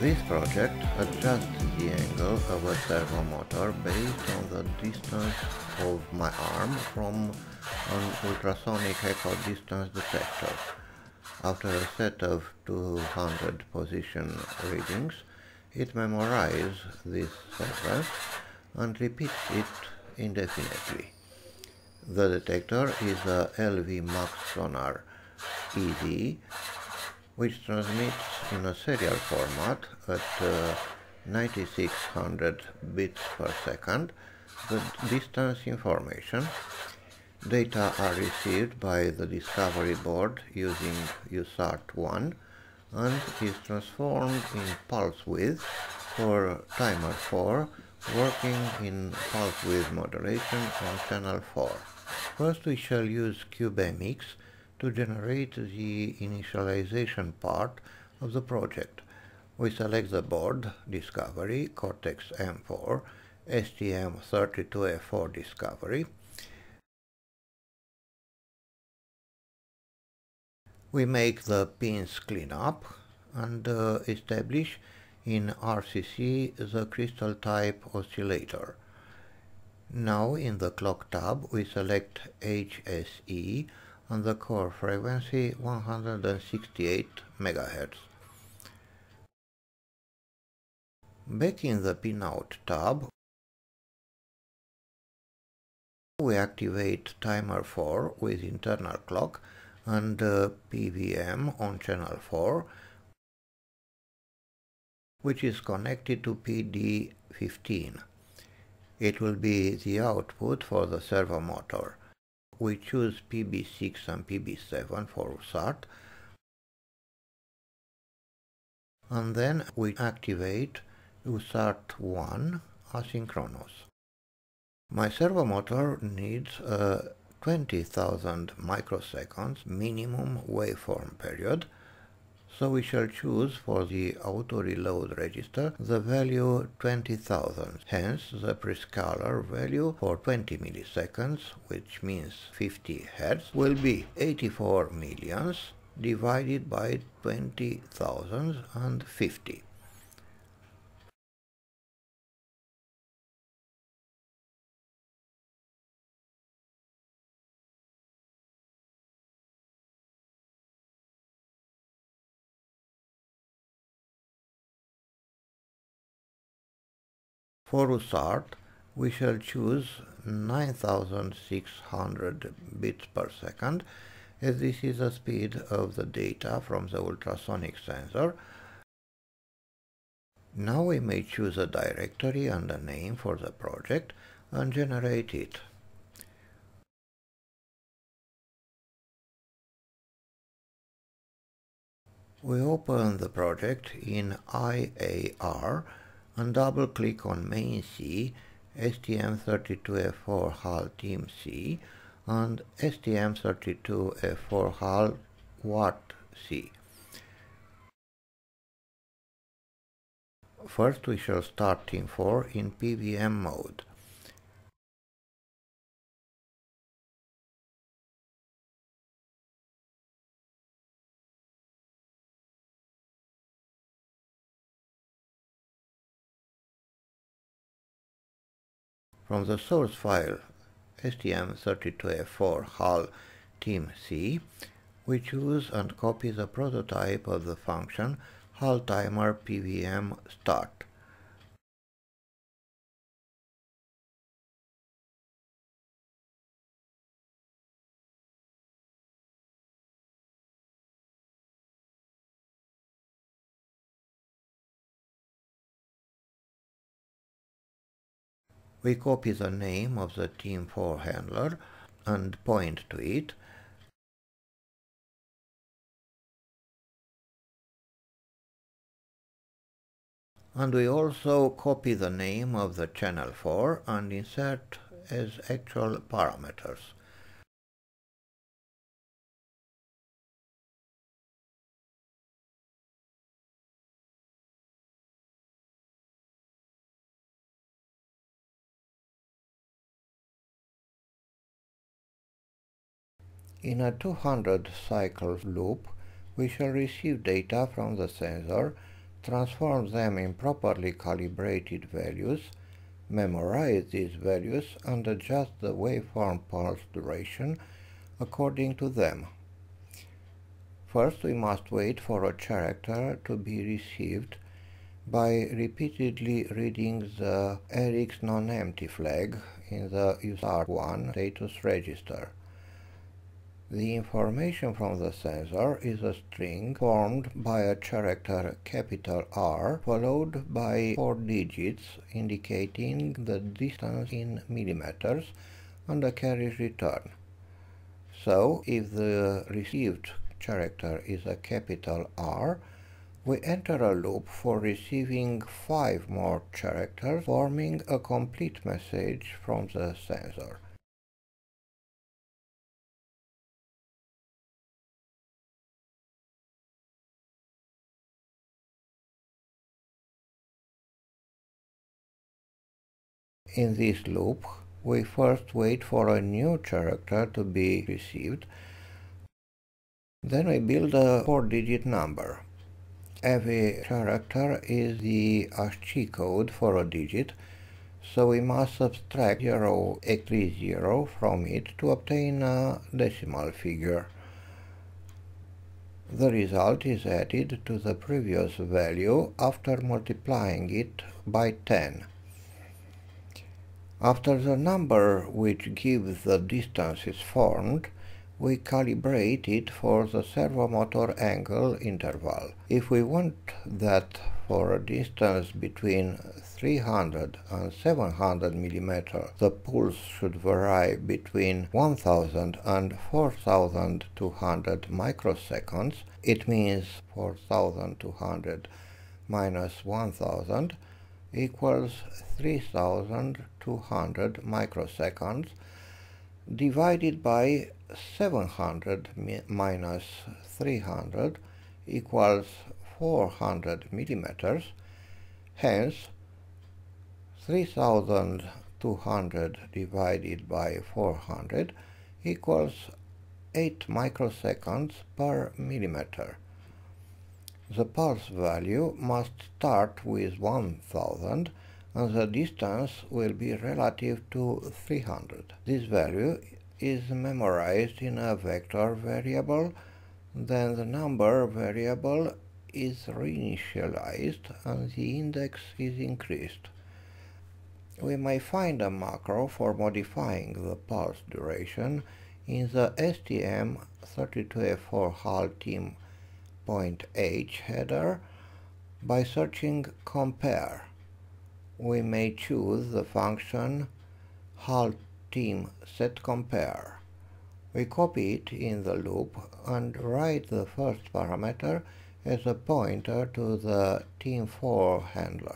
This project adjusts the angle of a servomotor based on the distance of my arm from an ultrasonic echo distance detector. After a set of 200 position readings, it memorizes this sequence and repeats it indefinitely. The detector is a LV Max sonar EZ, which transmits in a serial format at 9600 bits per second the distance information. Data are received by the discovery board using USART1 and is transformed in pulse width for timer 4 working in pulse width modulation on channel 4. First we shall use CubeMX to generate the initialization part of the project. We select the board, Discovery, Cortex M4, STM32F4 Discovery. We make the pins clean up and establish in RCC the crystal type oscillator. Now in the clock tab we select HSE and the core frequency 168 MHz. Back in the pinout tab we activate timer 4 with internal clock and PVM on channel 4, which is connected to PD15. It will be the output for the servomotor. We choose PB6 and PB7 for USART, and then we activate USART1 asynchronous. My servomotor needs a 20,000 microseconds minimum waveform period, so we shall choose for the auto-reload register the value 20,000. Hence the prescaler value for 20 milliseconds, which means 50 Hz, will be 84 millions divided by 20,000 and 50. For USART, we shall choose 9600 bits per second, as this is the speed of the data from the ultrasonic sensor. Now we may choose a directory and a name for the project and generate it. We open the project in IAR and double-click on Main C, STM32F4 HAL Team C and STM32F4 HAL Watt C. First we shall start Team 4 in PVM mode. From the source file STM32F4 HAL Team C, we choose and copy the prototype of the function HAL timer PVM start. We copy the name of the Team 4 handler and point to it. And we also copy the name of the channel 4 and insert as actual parameters. In a 200 cycle loop, we shall receive data from the sensor transform them in properly calibrated values, memorize these values, and adjust the waveform pulse duration according to them. First, we must wait for a character to be received by repeatedly reading the RX non-empty flag in the USART1 status register. The information from the sensor is a string formed by a character capital R followed by 4 digits indicating the distance in millimeters and a carriage return. So, if the received character is a capital R, we enter a loop for receiving 5 more characters, forming a complete message from the sensor. In this loop, we first wait for a new character to be received, then we build a 4-digit number. Every character is the ASCII code for a digit, so we must subtract 0x30 from it to obtain a decimal figure. The result is added to the previous value after multiplying it by 10. After the number which gives the distance is formed, we calibrate it for the servomotor angle interval. If we want that for a distance between 300 and 700 mm, the pulse should vary between 1000 and 4200 microseconds. It means 4200 minus 1000 equals 3200 microseconds divided by 700 minus 300 equals 400 millimeters. Hence, 3200 divided by 400 equals 8 microseconds per millimeter. The pulse value must start with 1000 and the distance will be relative to 300. This value is memorized in a vector variable, then the number variable is reinitialized and the index is increased. We may find a macro for modifying the pulse duration in the STM32F4 HAL team.h header by searching compare. We may choose the function HAL team setCompare. We copy it in the loop and write the first parameter as a pointer to the team4 handler.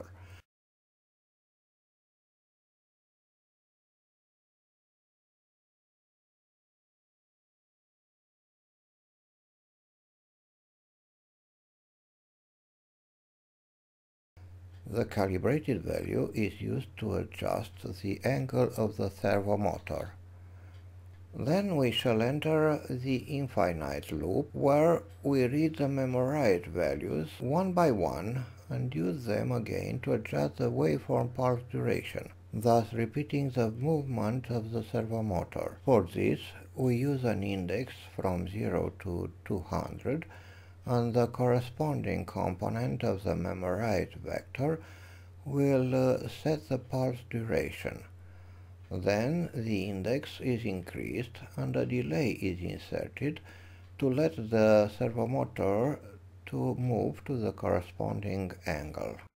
The calibrated value is used to adjust the angle of the servomotor. Then we shall enter the infinite loop, where we read the memorized values one by one and use them again to adjust the waveform pulse duration, thus repeating the movement of the servomotor. For this, we use an index from 0 to 200, and the corresponding component of the memorized vector will set the pulse duration. Then the index is increased and a delay is inserted to let the servomotor to move to the corresponding angle.